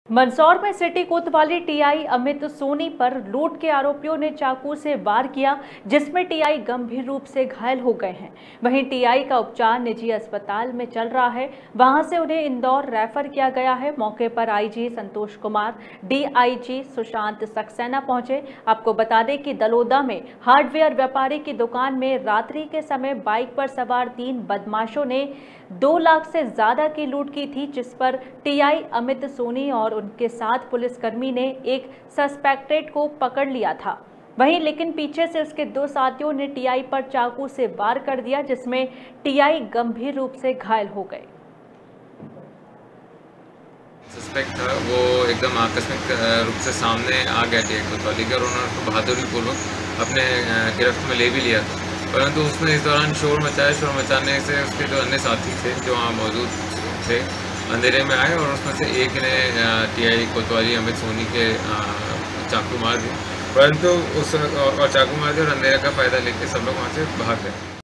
मंदसौर में सिटी कोतवाली टीआई अमित सोनी पर लूट के आरोपियों ने चाकू से वार किया, जिसमें टीआई गंभीर रूप से घायल हो गए हैं। वहीं टीआई का उपचार निजी अस्पताल में चल रहा है, वहां से उन्हें इंदौर रेफर किया गया है। मौके पर आईजी संतोष कुमार, डीआईजी सुशांत सक्सेना पहुंचे। आपको बता दें कि दलोदा में हार्डवेयर व्यापारी की दुकान में रात्रि के समय बाइक पर सवार 3 बदमाशों ने 2 लाख से ज्यादा की लूट की थी, जिस पर टीआई अमित सोनी और उनके साथ पुलिसकर्मी ने एक सस्पेक्टेड को पकड़ लिया था। वहीं लेकिन पीछे से उसके 2 साथियों ने टीआई पर चाकू से वार कर दिया, जिसमें टीआई गंभीर रूप से घायल हो गए। सस्पेक्ट था वो एकदम आकस्मिक रूप से सामने आ गया टीआई कोतवाली के और उन्होंने उसको बहादुरी पूर्वक अपने गिरफ्त में ले भी लिया था, परंतु उसने इस दौरान शोर मचाने से उसके जो अन्य साथी थे जो वहाँ मौजूद थे अंधेरे में आए और उसमें से एक ने टीआई कोतवाली अमित सोनी के चाकू मार दिए, परंतु उस और चाकू मार दिया और अंधेरे का फ़ायदा लेके सब लोग वहाँ से भाग गए।